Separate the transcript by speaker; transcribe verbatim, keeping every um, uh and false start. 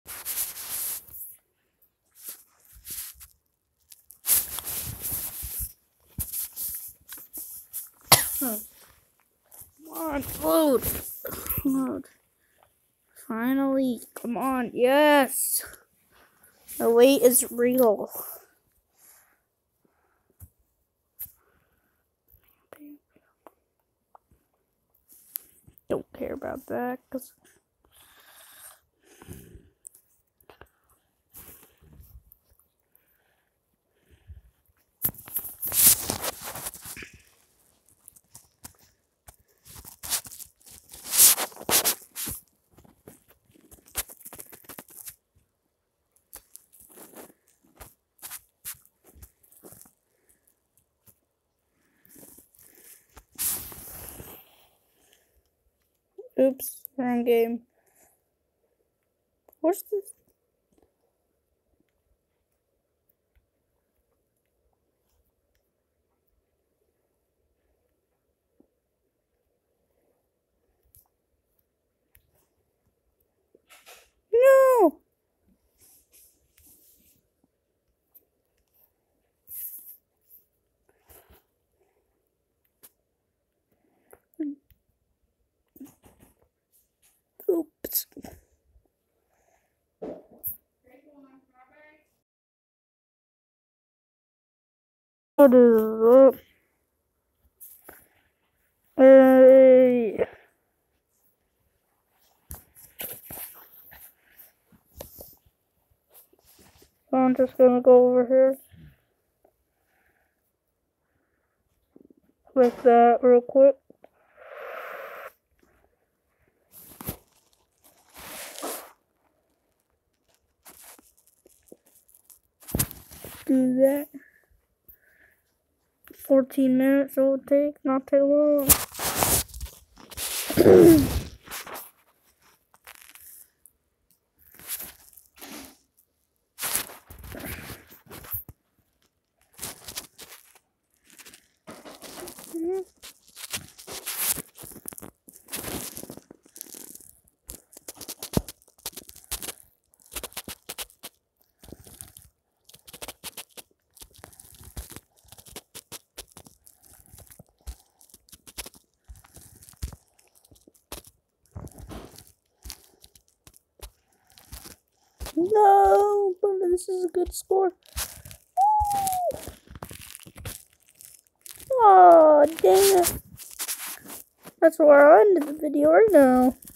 Speaker 1: Come on, load. Load. Finally, come on, yes. The wait is real. Don't care about that, cause oops, wrong game. What's this? No! Oops. What is up? Hey. I'm just gonna go over here. Like that real quick. Do that. fourteen minutes it will take, not too long. No, but this is a good score. Oh, dang it. That's where I ended the video right now.